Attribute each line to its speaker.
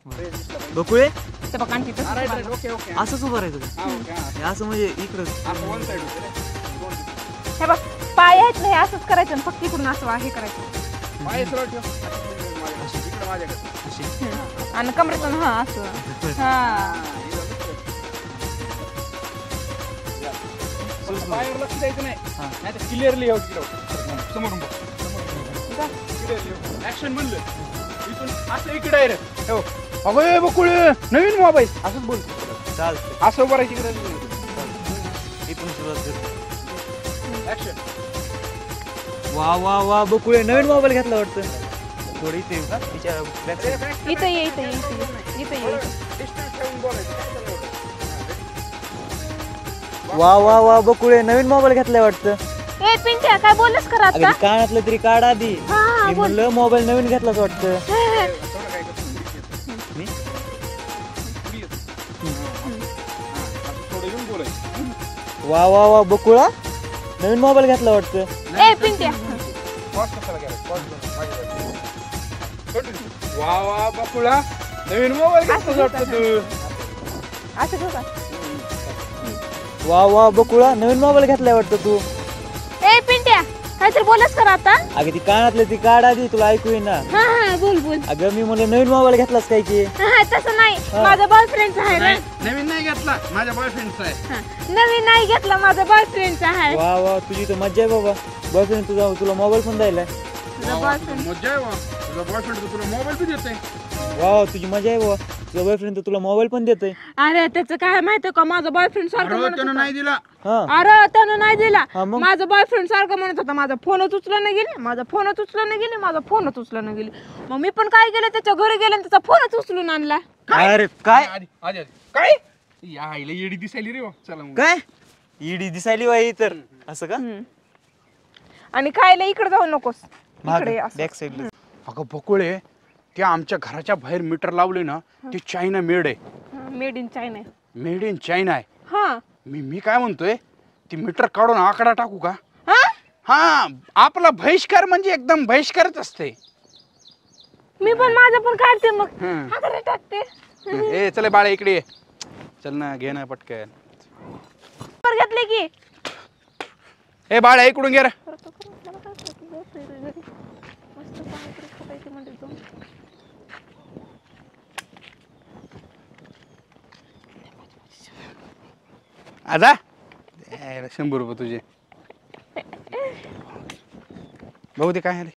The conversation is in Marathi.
Speaker 1: बकुळे
Speaker 2: ते बघ आणखी तसंच
Speaker 3: राईट
Speaker 2: बांधा.
Speaker 3: ओके ओके
Speaker 1: असंच उभं राहायचं का?
Speaker 3: हा ओके
Speaker 1: हे असं म्हणजे इकडं
Speaker 3: असं वन साइड होते
Speaker 2: हे बघ पाय आहेत ना हे असंच करायचं आणि फक्त इकडून असं हे करायचं
Speaker 3: पाय सरळ ठेव इकडे माझ्याकडे
Speaker 1: अशी
Speaker 2: आणि कमरेतून हा असं हा
Speaker 3: पायावर लक्ष द्यायचं नाही
Speaker 1: हा.
Speaker 3: नाही तर क्लिअरली हो तिकडे समोरून बघ
Speaker 2: जा.
Speaker 3: क्लिअरली ऍक्शन बनलं इथून असं इकडे डायरेक्ट हो अगं बकुळे नवीन मोबाईल असंच बोल
Speaker 1: चालतं
Speaker 3: असं उभं राहायची गरज नाही
Speaker 1: इथून सुरुवात करतो.
Speaker 3: ऍक्शन
Speaker 1: वा वा वा बकुळे नवीन मोबाईल घेतला वाटतं थोडी इथे येऊ का तिच्या back side.
Speaker 2: इथं ये इथं ये इथं ये इथं ये
Speaker 3: डिस्टन्स ठेवून बोलायचं
Speaker 1: वा वा वा बकुळे नवीन मोबाईल घेतलाय वाटतं
Speaker 2: ए पिंट्या काय बोलस कर आता
Speaker 1: अगदी कानातलं तरी काढ आधी
Speaker 2: हा हा
Speaker 1: मी
Speaker 2: बोल
Speaker 1: म्हणलं मोबाईल नवीन घेतलाच वाटतं
Speaker 3: थोडं काय करतो
Speaker 1: मी
Speaker 3: थोडं येऊन बोलायचं
Speaker 1: वा वा वा बकुळा नवीन मोबाईल घेतला वाटतं
Speaker 2: ए पिंट्या
Speaker 3: पॉज कशाला केला वा वा बापुळा नवीन मोबाईल घेतलाच वाटतं तू
Speaker 2: असं घेऊ का
Speaker 1: वा वा बकुळा नवीन मोबाईल घेतलाय वाटतं तू
Speaker 2: ए पिंट्या काहीतरी बोलस कर आता
Speaker 1: अगं ती कानातलं ती काढ आधी तुला ऐकू येईना
Speaker 2: हा हा बोल बोल
Speaker 1: अगं मी म्हणलं नवीन मोबाईल घेतलास काय की
Speaker 2: हा तसं नाही माझा बॉयफ्रेंडचा आहे रे
Speaker 3: नवीन नाही घेतला माझ्या बॉयफ्रेंडचा आहे
Speaker 2: हा. नवीन नाही घेतला माझा बॉयफ्रेंडचा आहे
Speaker 1: वा वा तुझी तर मज्जा आहे बाबा बॉयफ्रेंड तुझा तुला मोबाईल पण द्यायला
Speaker 2: तुझा बॉयफ्रेंड
Speaker 3: मजा आहे वा तुझा बॉयफ्रेंड तुला मोबाईल बी देते
Speaker 1: वा वा तुझी मजा आहे बाबा तुझा बॉयफ्रेंड तुला मोबाईल पण देतोय
Speaker 2: अरे त्याचं काय माहितीये का माझा बॉयफ्रेंड सारखं म्हणत
Speaker 3: त्यानं
Speaker 2: होता.
Speaker 3: नाही दिला
Speaker 1: हा
Speaker 2: अरे त्यानं नाही दिला
Speaker 1: हा मग?
Speaker 2: माझा बॉयफ्रेंड सारखं म्हणत होता माझा फोनच उचलला नाही गेले माझा फोनच उचलला नाही गेले माझा फोनच उचलला नाही गेले मग मी पण काय केलं त्याच्या घरी गेले आणि त्याचा फोनच उचलून आणला
Speaker 1: अरे काय
Speaker 3: आधी आधी आधी काय या आईला येडी दिसायली रे वा चला मग
Speaker 1: काय ईडी दिसायली बाई तर असं का
Speaker 2: आणि खायला इकडे जाऊ नकोस इकडे असं.
Speaker 1: बॅक साईडला
Speaker 3: अगं बकुळे ते आमच्या घराच्या बाहेर मीटर लावले ना ते चायना मेड आहे
Speaker 2: made in China
Speaker 3: made in China आहे
Speaker 2: हा
Speaker 3: मी काय म्हणतोय ती मीटर काढून आकडा टाकू का
Speaker 2: हा
Speaker 3: हा आपला बहिष्कार म्हणजे एकदम बहिष्कारच असते
Speaker 2: मी पण माझं पण काढते मग
Speaker 3: हम्म.
Speaker 2: हाताने टाकते
Speaker 3: ए चले बाळा इकडे ये. चल ना घे ना पटकन
Speaker 2: वर घेतले की
Speaker 3: ए बाळा इकडून घे रे आजा 100 रुपये तुझे बघू दे काय आले